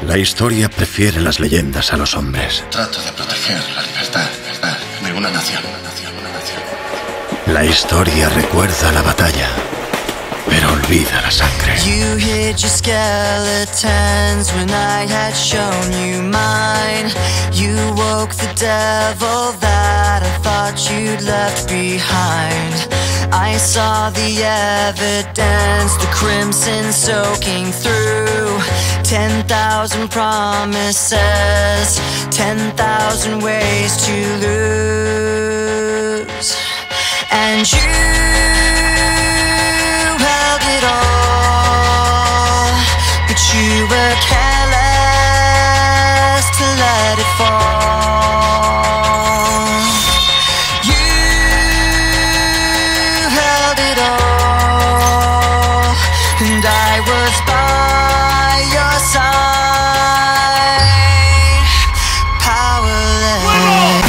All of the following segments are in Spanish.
La historia prefiere las leyendas a los hombres. Trato de proteger la libertad de una nación. La historia recuerda la batalla, pero olvida la sangre. You hid your skeletons when I had shown you mine. You woke the devil that I thought you'd left behind. I saw the evidence, the crimson soaking through. 10,000 promises, 10,000 ways to lose. And you held it all, but you were careless to let it fall. You held it all, and I was by your side, powerless.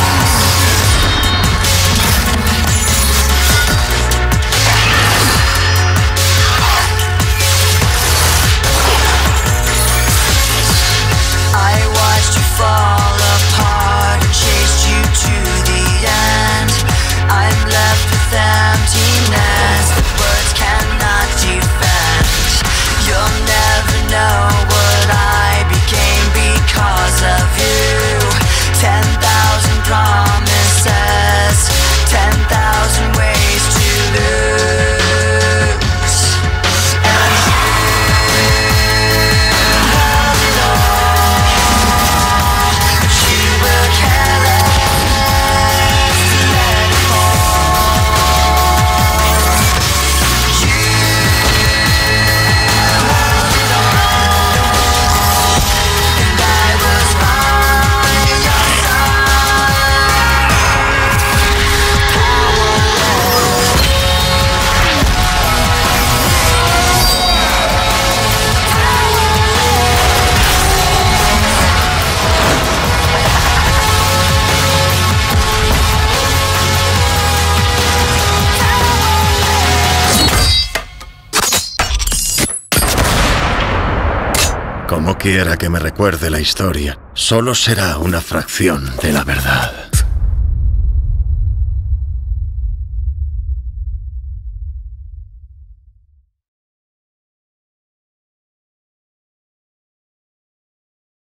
Fall apart and chased you to the end. I'm left with emptiness that words cannot defend. You'll never know what I became because of you. 10,000 promises, 10,000 ways to lose. Como quiera que me recuerde la historia, solo será una fracción de la verdad.